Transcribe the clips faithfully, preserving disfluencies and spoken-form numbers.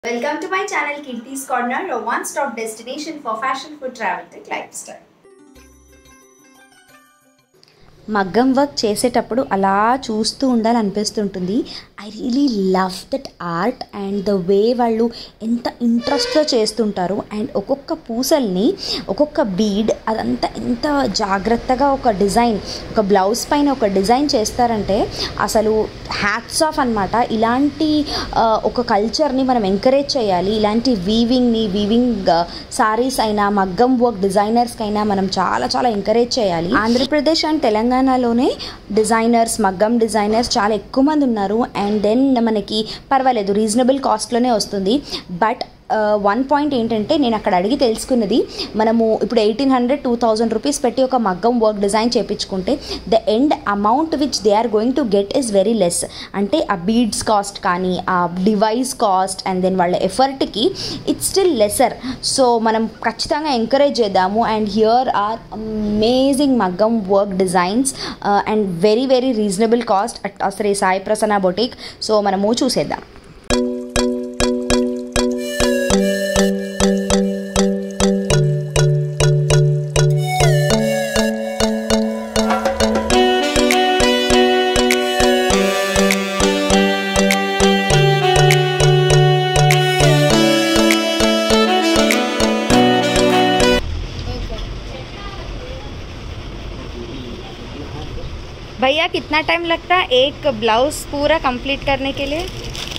Welcome to my channel Kirti's Corner, a one-stop destination for fashion, food, travel, and lifestyle. మగ్గం work చేసేటప్పుడు అలా చూస్తూ ఉండాలనిపిస్తుంటుంది. I really love that art and the way వాళ్ళు ఎంత ఇంట్రెస్ట్తో చేస్తుంటారు. అండ్ ఒక్కొక్క పూసల్ని ఒక్కొక్క బీడ్ అదంతా ఎంత జాగ్రత్తగా ఒక డిజైన్, ఒక బ్లౌజ్ పైన ఒక డిజైన్ చేస్తారంటే అసలు హ్యాట్స్ ఆఫ్ అనమాట. ఇలాంటి ఒక కల్చర్ని మనం ఎంకరేజ్ చేయాలి. ఇలాంటి వీవింగ్ని వీవింగ్ సారీస్ అయినా మగ్గం వర్క్ డిజైనర్స్కి అయినా మనం చాలా చాలా ఎంకరేజ్ చేయాలి. ఆంధ్రప్రదేశ్ అండ్ తెలంగాణలోనే డిజైనర్స్, మగ్గం డిజైనర్స్ చాలా ఎక్కువ మంది ఉన్నారు. అండ్ దెన్ మనకి పర్వాలేదు, రీజనబుల్ కాస్ట్లోనే వస్తుంది. బట్ వన్ పాయింట్ ఏంటంటే, నేను అక్కడ అడిగి తెలుసుకున్నది, మనము ఇప్పుడు eighteen hundred two thousand rupees పెట్టి ఒక మగ్గం వర్క్ డిజైన్ చేయించుకుంటే the end amount which they are going to get is very less. అంటే ఆ బీడ్స్ కాస్ట్ కానీ, ఆ డివైస్ కాస్ట్ అండ్ దెన్ వాళ్ళ ఎఫర్ట్కి ఇట్స్ స్టిల్ లెసర్. సో మనం ఖచ్చితంగా ఎంకరేజ్ చేద్దాము. అండ్ హియర్ ఆర్ అమేజింగ్ మగ్గం work designs and very very reasonable cost at Shri Sai Prasanna boutique. So మనము చూసేద్దాం. भैया कितना टाइम लगता है एक ब्लाउज पूरा कंप्लीट करने के लिए?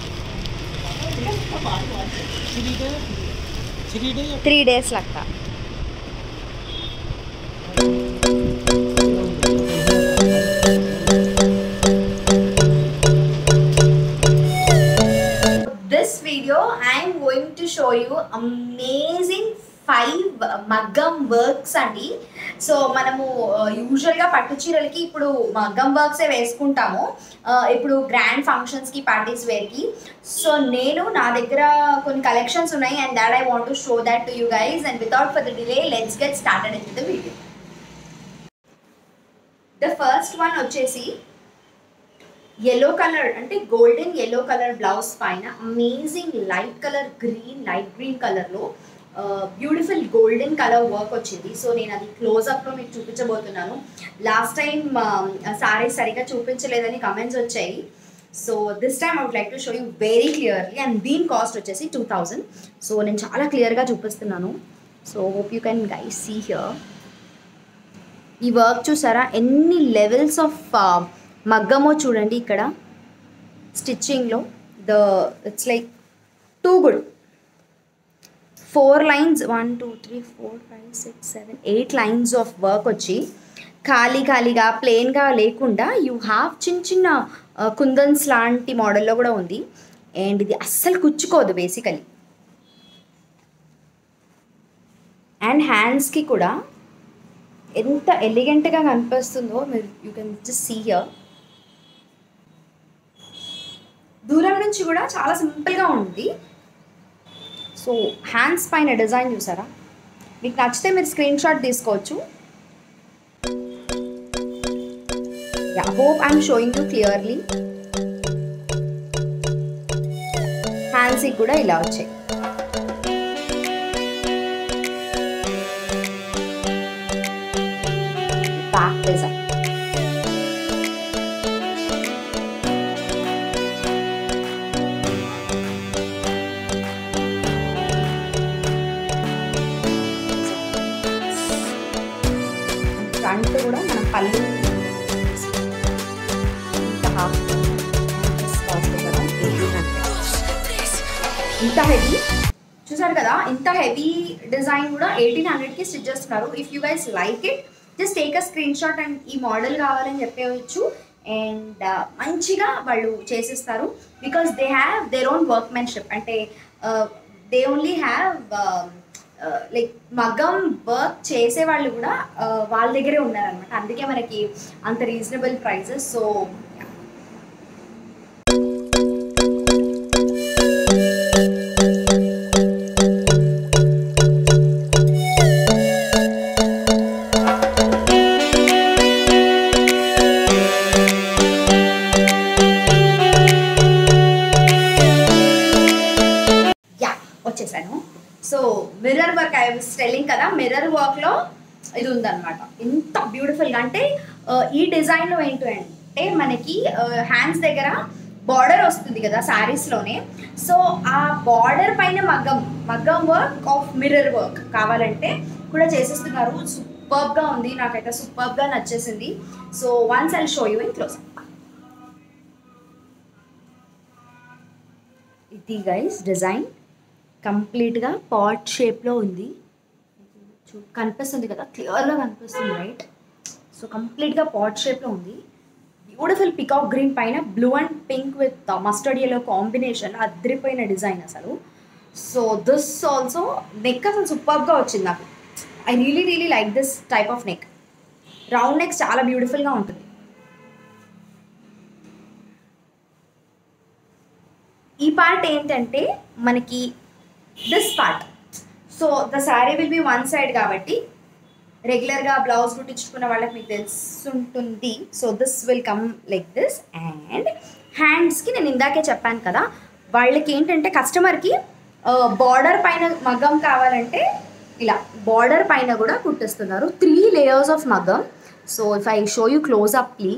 थ्री डेज लगता. This video I am going to show you amazing five మగ్గం వర్క్స్ అండి. సో మనము యూజువల్గా పట్టు చీరలకి ఇప్పుడు మగ్గం వర్క్సే వేసుకుంటాము, ఇప్పుడు గ్రాండ్ ఫంక్షన్స్కి, పార్టీస్ వేర్కి. సో నేను నా దగ్గర కొన్ని కలెక్షన్స్ ఉన్నాయి and that I want to show that to you guys. And without for the delay let's get started in the video. The first one వచ్చేసి ఎల్లో కలర్, అంటే గోల్డెన్ ఎల్లో కలర్ బ్లౌజ్ పైన amazing light colour green, light green కలర్లో beautiful golden colour work వచ్చింది. So నేను అది క్లోజ్అప్లో మీకు చూపించబోతున్నాను. లాస్ట్ టైం సారీస్ సరిగా చూపించలేదని కమెంట్స్ వచ్చాయి. So this time I would like to show you very clearly. And దీని కాస్ట్ వచ్చేసి టూ థౌజండ్. సో నేను చాలా క్లియర్గా చూపిస్తున్నాను. So hope you can guys see here. ఈ వర్క్ చూసారా, ఎన్ని లెవెల్స్ ఆఫ్ మగ్గమో చూడండి ఇక్కడ స్టిచ్చింగ్లో. The it's like too good. Four lines, one two three four five six seven eight lines of work వచ్చి ఖాళీ ఖాళీగా ప్లెయిన్గా లేకుండా యూ హ్యావ్ చిన్న చిన్న కుందన్స్ లాంటి మోడల్లో కూడా ఉంది. అండ్ ఇది అస్సలు కుచ్చుకోదు బేసికలీ. అండ్ హ్యాండ్స్కి కూడా ఎంత ఎలిగెంట్గా కనిపిస్తుందో మీరు you can just see here. దూరం నుంచి కూడా చాలా సింపుల్గా ఉంది. సో హ్యాండ్స్ పైన డిజైన్ చూసారా, మీకు నచ్చితే మీరు స్క్రీన్ షాట్ తీసుకోవచ్చు. Yeah, hope I'm showing you clearly. హ్యాండ్స్కి కూడా ఇలా వచ్చాయి. బ్యాక్ డిజైన్ ఫ్రంట్ కూడా మనం పళ్ళు ఇంత హెవీ చూసారు కదా, ఇంత హెవీ డిజైన్ కూడా ఎయిటీన్ హండ్రెడ్కి స్టిచ్ చేస్తున్నారు. If you guys like it just take a screen shot and ఈ మోడల్ కావాలని చెప్పవచ్చు. అండ్ మంచిగా వాళ్ళు చేసిస్తారు because they have their own workmanship. అంటే దే ఓన్లీ హ్యావ్ లైక్ మగ్గం వర్క్ చేసే వాళ్ళు కూడా వాళ్ళ దగ్గరే ఉన్నారనమాట. అందుకే మనకి అంత రీజనబుల్ ప్రైజెస్. సో చేశాను. So mirror work I was telling కదా, మిర్రర్ వర్క్లో ఇది ఉందన్నమాట. ఎంత బ్యూటిఫుల్గా అంటే ఈ డిజైన్లో ఏంటంటే మనకి హ్యాండ్స్ దగ్గర బార్డర్ వస్తుంది కదా శారీస్లోనే. సో ఆ బార్డర్ పైన మగ్గం మగ్గం వర్క్ ఆఫ్ మిర్రర్ వర్క్ కావాలంటే కూడా చేసేస్తున్నారు. సూపర్గా ఉంది, నాకైతే సూపర్గా నచ్చేసింది. So once I'll show you in close. ఇది గైస్ డిజైన్ కంప్లీట్గా పాట్ షేప్లో ఉంది. కనిపిస్తుంది కదా, క్లియర్గా కనిపిస్తుంది రైట్. సో కంప్లీట్గా పాట్ షేప్లో ఉంది. బ్యూటిఫుల్ పికాక్ గ్రీన్ పైన blue and pink with mustard yellow combination, అద్రిపోయిన డిజైన్ అసలు. సో దిస్ ఆల్సో నెక్ అసలు సూపర్గా వచ్చింది నాకు. I really really like this type of neck. Round neck చాలా బ్యూటిఫుల్గా ఉంటుంది. ఈ పార్ట్ ఏంటంటే మనకి this part, so the sari will be one side కాబట్టి రెగ్యులర్గా బ్లౌజ్ కుట్టించుకున్న వాళ్ళకి మీకు తెలుసుంటుంది. So this will come like this. And హ్యాండ్స్కి నేను ఇందాకే చెప్పాను కదా, వాళ్ళకి ఏంటంటే కస్టమర్కి బార్డర్ పైన మగ్గం కావాలంటే ఇలా బార్డర్ పైన కూడా కుట్టిస్తున్నారు. త్రీ లేయర్స్ ఆఫ్ మగ్గం. So if I show you close up please,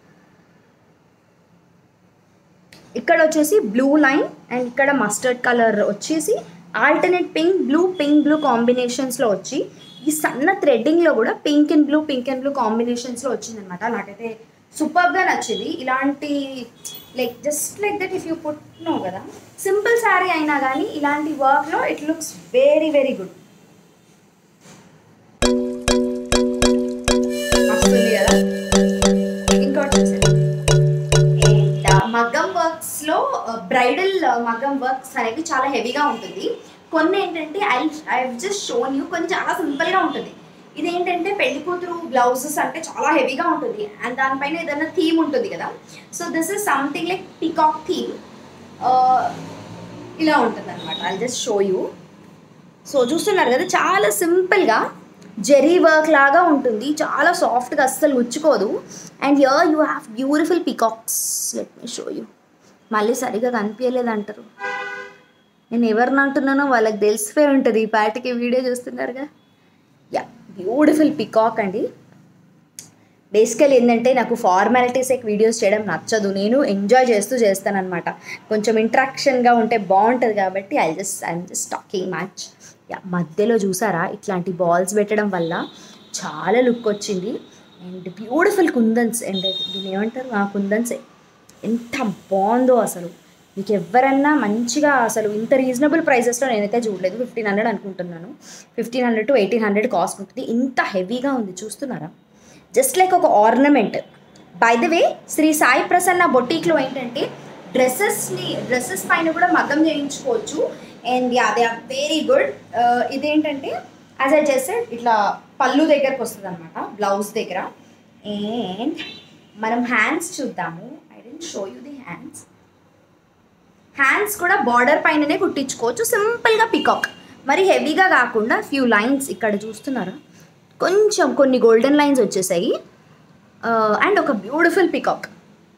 ఇక్కడ వచ్చేసి బ్లూ లైన్ అండ్ ఇక్కడ మస్టర్డ్ కలర్ వచ్చేసి alternate pink blue pink blue కాంబినేషన్స్లో వచ్చి ఈ సన్న థ్రెడ్డింగ్లో కూడా pink and blue pink and blue కాంబినేషన్స్లో వచ్చిందనమాట. నాకైతే సూపర్గా నచ్చింది. ఇలాంటి like just like that if you put no కదా, సింపుల్ శారీ అయినా కానీ ఇలాంటి వర్క్లో it looks very very good. వస్తుంది కదా. ఇంకోటి మగ్గం వర్క్స్లో బ్రైడల్ మగ్గం వర్క్స్ అనేవి చాలా హెవీగా ఉంటుంది. కొన్ని ఏంటంటే I I just shown you, కొన్ని చాలా సింపుల్గా ఉంటుంది. ఇదేంటంటే పెళ్లి కూతురు బ్లౌజెస్ అంటే చాలా హెవీగా ఉంటుంది అండ్ దానిపైన ఏదైనా థీమ్ ఉంటుంది కదా. So this is something like peacock theme, ఇలా ఉంటుంది అనమాట. I just show you. So చూస్తున్నారు కదా, చాలా సింపుల్గా జెరీ వర్క్ లాగా ఉంటుంది, చాలా సాఫ్ట్గా అస్సలు గుచ్చుకోదు. And here you have beautiful peacocks. Let me show you. మళ్ళీ సరిగా కనిపించలేదు అంటారు, నేను ఎవరిని అంటున్నానో వాళ్ళకి తెలిసిపోయి ఉంటుంది ఈ పాటికి వీడియో చూస్తున్నారుగా. యా, బ్యూటిఫుల్ పికాక్ అండి. బేసికల్ ఏంటంటే నాకు ఫార్మాలిటీస్ ఎక్ వీడియోస్ చేయడం నచ్చదు, నేను ఎంజాయ్ చేస్తూ చేస్తానన్నమాట. కొంచెం ఇంట్రాక్షన్గా ఉంటే బాగుంటుంది కాబట్టి I just I'm just talking much. Yeah, మధ్యలో చూసారా ఇట్లాంటి బాల్స్ పెట్టడం వల్ల చాలా లుక్ వచ్చింది. అండ్ బ్యూటిఫుల్ కుందన్స్, అండ్ దీన్ని ఏమంటారు, ఆ కుందన్సే ఎంత బాగుందో అసలు. మీకు ఎవరన్నా మంచిగా అసలు ఇంత రీజనబుల్ ప్రైజెస్లో నేనైతే చూడలేదు. ఫిఫ్టీన్ హండ్రెడ్ అనుకుంటున్నాను, fifteen hundred to eighteen hundred cost ఉంటుంది. ఇంత హెవీగా ఉంది చూస్తున్నారా, జస్ట్ లైక్ ఒక ornament. By the way Shri Sai Prasanna బొటీక్లో ఏంటంటే డ్రెస్సెస్ని డ్రెస్సెస్ పైన కూడా మగ్గం చేయించుకోవచ్చు. And yeah, they are very good. ఇదేంటంటే యాజ్ ఐ జస్ట్ సెడ్ ఇట్లా పళ్ళు దగ్గరకు వస్తుంది అనమాట, బ్లౌజ్ దగ్గర. అండ్ మనం హ్యాండ్స్ చూద్దాము. I don't show you the hands. Hands కూడా బార్డర్ పైననే కుట్టించుకోవచ్చు, సింపుల్గా పికాక్, మరి హెవీగా కాకుండా ఫ్యూ లైన్స్ ఇక్కడ చూస్తున్నారా, కొంచెం కొన్ని గోల్డెన్ లైన్స్ వచ్చేసాయి. అండ్ ఒక బ్యూటిఫుల్ పికాక్,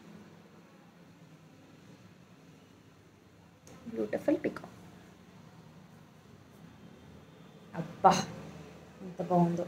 బ్యూటిఫుల్ పికాక్. అబ్బా ఎంత బాగుందో.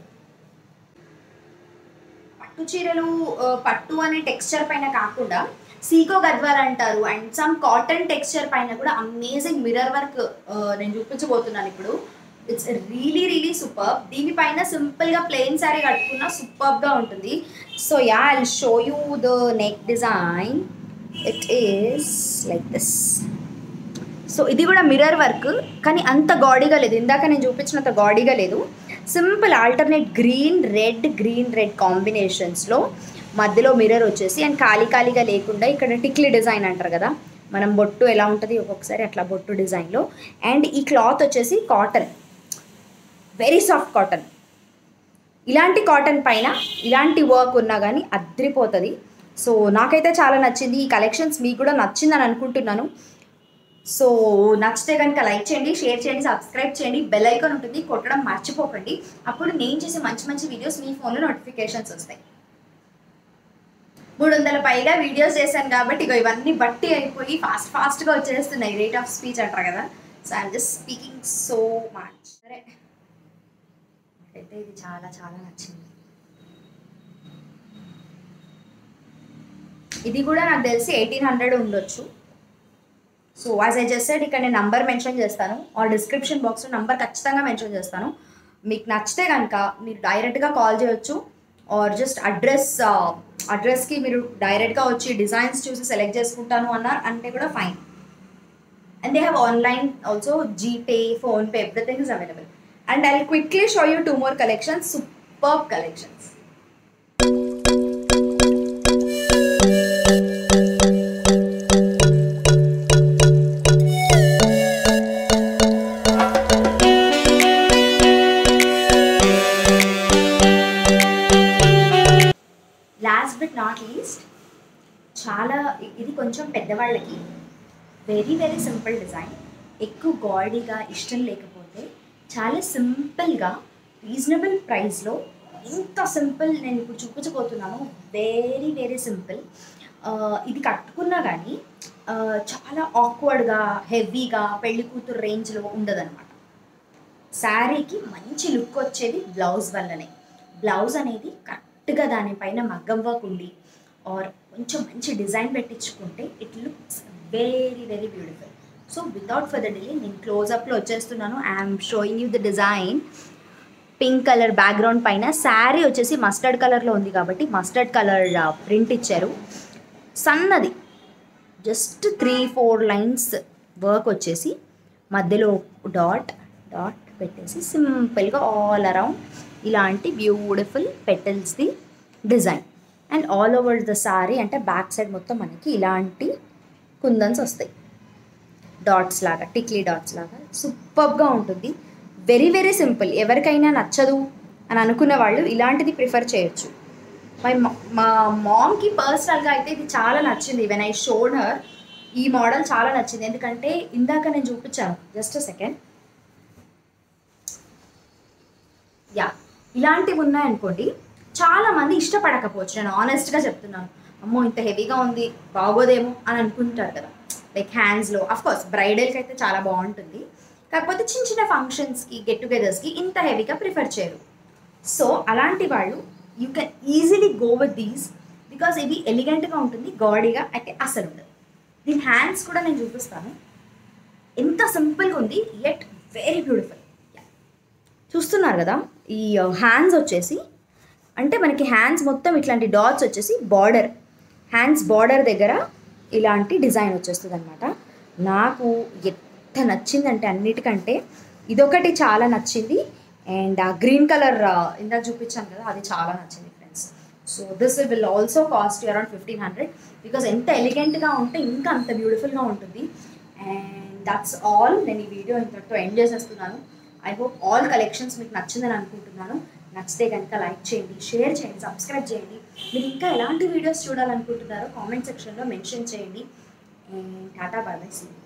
పట్టు చీరలు పట్టు అనే టెక్స్చర్ పైన కాకుండా సీకో గద్వాల్ అంటారు అండ్ సమ్ కాటన్ టెక్స్చర్ పైన కూడా అమేజింగ్ మిర్రర్ వర్క్ నేను చూపించబోతున్నాను ఇప్పుడు. It's really really super. దీనిపైన సింపుల్గా ప్లెయిన్ శారీ కట్టుకున్నా సూపర్గా ఉంటుంది. So yeah, I will show you the neck design. It is like this. So ఇది కూడా మిర్రర్ వర్క్, కానీ అంత గాడీగా లేదు, ఇందాక నేను చూపించినంత గాడీగా లేదు. Simple alternate green red green red కాంబినేషన్స్లో మధ్యలో మిర్రర్ వచ్చేసి అండ్ ఖాళీ ఖాళీగా లేకుండా ఇక్కడ టిక్లీ డిజైన్ అంటారు కదా, మనం బొట్టు ఎలా ఉంటుంది ఒక్కొక్కసారి అట్లా బొట్టు డిజైన్లో. అండ్ ఈ క్లాత్ వచ్చేసి కాటన్, వెరీ సాఫ్ట్ కాటన్. ఇలాంటి కాటన్ పైన ఇలాంటి వర్క్ ఉన్నా కానీ అద్రిపోతుంది. సో నాకైతే చాలా నచ్చింది. ఈ కలెక్షన్స్ మీకు కూడా నచ్చిందని అనుకుంటున్నాను. సో నచ్చితే కనుక లైక్ చేయండి, షేర్ చేయండి, సబ్స్క్రైబ్ చేయండి, బెల్ ఐకాన్ ఉంటుంది కొట్టడం మర్చిపోకండి. అప్పుడు నేను చేసే మంచి మంచి వీడియోస్ మీ ఫోన్లో నోటిఫికేషన్స్ వస్తాయి. మూడు వందల పైగా వీడియోస్ చేశాను కాబట్టి ఇక ఇవన్నీ బట్టి అయిపోయి ఫాస్ట్ ఫాస్ట్గా వచ్చేస్తున్నాయి, రేట్ ఆఫ్ స్పీచ్ అంటారు కదా. So I'm just speaking so much. సరే అయితే ఇది చాలా చాలా నచ్చింది. ఇది కూడా నాకు తెలిసి ఎయిటీన్ హండ్రెడ్ ఉండొచ్చు. So as I just said ఇక్కడ నేను నంబర్ మెన్షన్ చేస్తాను, ఆ డిస్క్రిప్షన్ బాక్స్లో నంబర్ ఖచ్చితంగా మెన్షన్ చేస్తాను. మీకు నచ్చితే కనుక మీరు డైరెక్ట్గా కాల్ చేయొచ్చు, ఆర్ జస్ట్ అడ్రస్ అడ్రస్కి మీరు డైరెక్ట్గా వచ్చి డిజైన్స్ చూసి సెలెక్ట్ చేసుకుంటాను అన్నారు అంటే కూడా fine. And they have online also, GPay, PhonePe, everything is available. And I will quickly show you two more collections, superb collections. Last but not least, చాలా ఇది కొంచెం పెద్దవాళ్ళకి వెరీ వెరీ సింపుల్ డిజైన్. ఎక్కువ గాడీగా ఇష్టం లేకపోతే చాలా సింపుల్గా రీజనబుల్ ప్రైస్లో ఇంత సింపుల్ నేను ఇప్పుడు చూపించబోతున్నాను. Very very simple. ఇది కట్టుకున్నా కానీ చాలా ఆక్వర్డ్గా హెవీగా పెళ్లి కూతురు రేంజ్లో ఉండదన్నమాట. శారీకి మంచి లుక్ వచ్చేది బ్లౌజ్ వల్లనే. బ్లౌజ్ అనేది కరెక్ట్గా దానిపైన మగ్గం వర్క్ ఉండి ఆర్ కొంచెం మంచి డిజైన్ పెట్టించుకుంటే it looks very very beautiful. So without further delay నేను క్లోజప్లో వచ్చేస్తున్నాను. I'm showing you the design. Pink colour background పైన శారీ వచ్చేసి మస్టర్డ్ కలర్లో ఉంది కాబట్టి మస్టర్డ్ కలర్ ప్రింట్ ఇచ్చారు. సన్నది just three four lines work వచ్చేసి మధ్యలో డాట్ డాట్ పెట్టేసి సింపుల్గా ఆల్ అరౌండ్ ఇలాంటి బ్యూటిఫుల్ పెటల్స్ది design. And all over the sari అంటే బ్యాక్ సైడ్ మొత్తం మనకి ఇలాంటి కుందన్స్ వస్తాయి, డాట్స్ లాగా, టిక్లీ డాట్స్ లాగా. సూపర్గా ఉంటుంది. Very very simple. ఎవరికైనా నచ్చదు అని అనుకున్న వాళ్ళు ఇలాంటిది ప్రిఫర్ చేయొచ్చు. మై మా మామ్కి పర్సనల్గా అయితే ఇది చాలా నచ్చింది. వెన్ ఐ షోడ్ హర్ ఈ మోడల్ చాలా నచ్చింది. ఎందుకంటే ఇందాక నేను చూపించాను, జస్ట్ సెకండ్, యా ఇలాంటివి ఉన్నాయనుకోండి చాలామంది ఇష్టపడకపోవచ్చు. నేను ఆనెస్ట్గా చెప్తున్నాను, అమ్మో ఇంత హెవీగా ఉంది బాగోదేమో అని అనుకుంటారు కదా. లైక్ హ్యాండ్స్లో అఫ్కోర్స్ బ్రైడల్కి అయితే చాలా బాగుంటుంది, కాకపోతే చిన్న చిన్న ఫంక్షన్స్కి గెట్ టుగెదర్స్కి ఇంత హెవీగా ప్రిఫర్ చేయరు. సో అలాంటి వాళ్ళు you can easily go with these because ఇవి ఎలిగెంట్గా ఉంటుంది, గాడీగా అయితే అసలు ఉండదు. దీని హ్యాండ్స్ కూడా నేను చూపిస్తాను. ఎంత సింపుల్గా ఉంది యెట్ వెరీ బ్యూటిఫుల్. చూస్తున్నారు కదా, ఈ హ్యాండ్స్ వచ్చేసి అంటే మనకి హ్యాండ్స్ మొత్తం ఇట్లాంటి డాట్స్ వచ్చేసి బార్డర్, హ్యాండ్స్ బార్డర్ దగ్గర ఇలాంటి డిజైన్ వచ్చేస్తుంది అనమాట. నాకు ఎంత నచ్చిందంటే అన్నిటికంటే ఇదొకటి చాలా నచ్చింది. అండ్ ఆ గ్రీన్ కలర్ ఇందాక చూపించాను కదా, అది చాలా నచ్చింది friends. So this will also cost around fifteen hundred because ఎంత ఎలిగెంట్గా ఉంటే ఇంకా అంత బ్యూటిఫుల్గా ఉంటుంది. And that's all. నేను ఈ వీడియో ఇంతటితో ఎండ్ చేసేస్తున్నాను. ఐ హోప్ ఆల్ కలెక్షన్స్ మీకు నచ్చిందని అనుకుంటున్నాను. నచ్చితే కనుక లైక్ చేయండి, షేర్ చేయండి, సబ్స్క్రైబ్ చేయండి. మీరు ఇంకా ఎలాంటి వీడియోస్ చూడాలనుకుంటున్నారో కామెంట్ సెక్షన్లో మెన్షన్ చేయండి. And tata bye bye, see you.